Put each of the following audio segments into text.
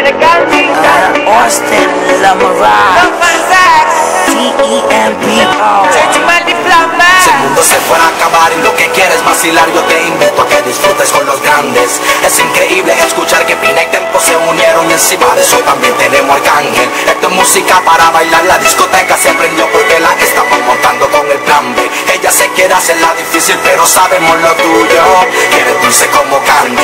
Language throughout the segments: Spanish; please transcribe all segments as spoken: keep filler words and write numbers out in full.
de Candy. uh, Austin, La Mirage, T E M P O. Si el mundo se fuera a acabar y lo que quieres vacilar, yo te invito a que disfrutes con los grandes. Es increíble escuchar que Pina y Tempo se unieron y encima de eso también tenemos Arcángel. Esto es música para bailar, la discoteca se prendió porque la estamos montando con el plan B. Ella se quiere hacerla difícil pero sabemos lo tuyo, quieres dulce como carne.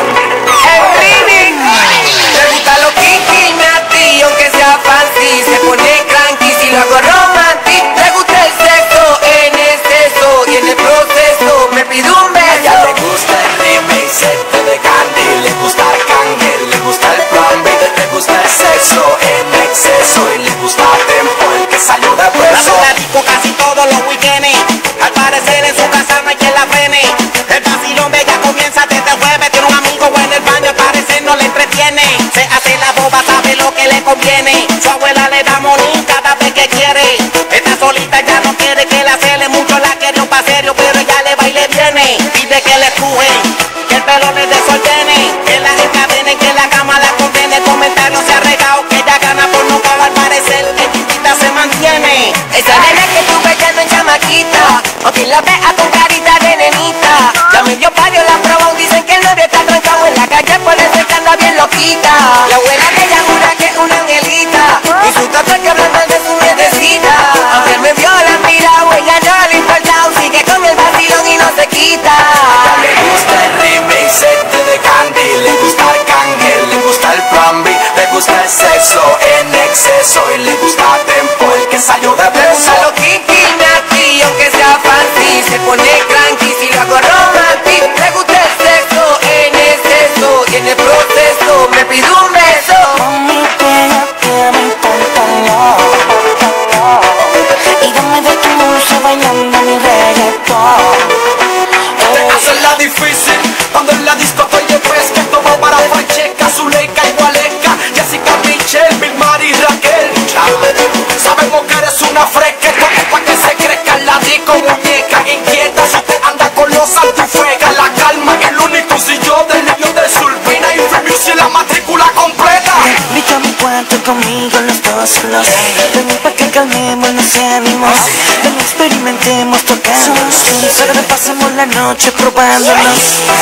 Le gusta lo kiki, nati, aunque sea fancy. Se pone cranky si lo hago romantic. Le gusta el sexo en exceso y en el proceso me pide un beso. A ella le gusta el remix este de Candy, le gusta Arcángel, le gusta el plan B, le gusta el sexo en exceso y le gusta Tempo, el que salió de preso. La disco casi todos los weekends. Al parecer en su casa no hay quien la frene. El vacilón de ella comienza desde el jueves. Tiene un amigo en el baño, al parecer no le entretiene. Se hace la boba, sabe lo que le conviene. Su abuela le da monín cada vez que quiere. Está solita, ya no quiere que la cele mucho, la querió pa' serio, pero ella le va y le viene. Pide que le empujen, que el pelo le desordene, que la encadene, que la cama la condene. Comentarios se ha regado, que ella gana por no pagar, al parecer que chiquita se mantiene. Esa nena que tú ves ya no es chamaquita, o quien la vea con carita de nenita. Ya medio pario la probó, dicen que el novio está trancado en la calle, por eso que anda bien loquita. La abuela de ella jura que es una angelita, y su tata que habla mal de su nietecita. Aunque él me vio la mirado, ella no le importado, sigue con el vacilón y no se quita. A ella le gusta el remix este de Candy, le gusta Arcángel, le gusta el plan B, le gusta el sexo en exceso y le gusta Tempo, el que salió de Le preso. gusta lo kiki, nati, aunque sea fancy. Se pone cranky si lo hago romantic. Le gusta el sexo en exceso y en el proceso me pide un beso. Mami, pégate a mi pantalón y dame de tu música bailando mi reggaetón. Te hacen la difícil cuando en la disco estoy de fresca. Todo para Francesca, Zuleika y Waleska, Jessica, Michelle, Vilmar y Raquel. Sabemos que eres una fresca, esto es pa' que se crezca en la disco, muñeca inquieta. Si te anda con los antifregas, la calma es el único sillón del niño de Sulpina y Free Music, la matrícula completa. Invita a mi cuarto conmigo los dos solos. Ven pa' que calmemos los ánimos. Ven experimentemos tocando. Solo que pasemos la noche probándonos.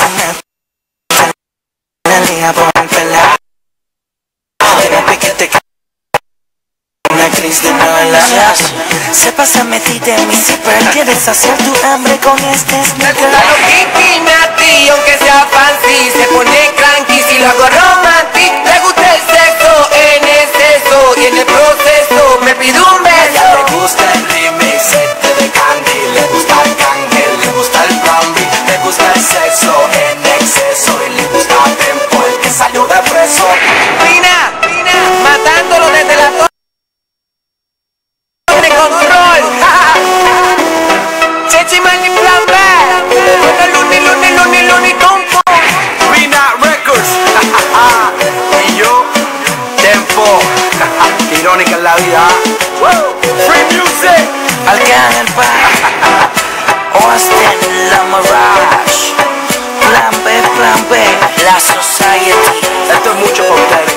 La liga por el pelado. Ven que te una actriz de novelas. Se pasa metida en mi zipper. Quieres saciar tu hambre con este Le sneaker. gusta lo kiki, nati, aunque sea fancy. Se pone cranky si lo hago romantic. Le gusta el sexo en exceso y en el proceso me pide un A ella beso. le gusta el remix este de Candy, le gusta Arcángel, le gusta el plan B, le gusta el sexo en exceso y le gusta Tempo, el que salió de preso. Pina, Pina, matándolo desde la torre de control. Chechi Mani Plan B. Bueno, Luni, Luni, Luni, Luni, Tumpo. Pina Records. Y yo, Tempo. Qué irónica es la vida. Free Music. Arcángel pa' Austin, La Mirage, Plan B, Plan B, La Society. Esto es mucho para ustedes.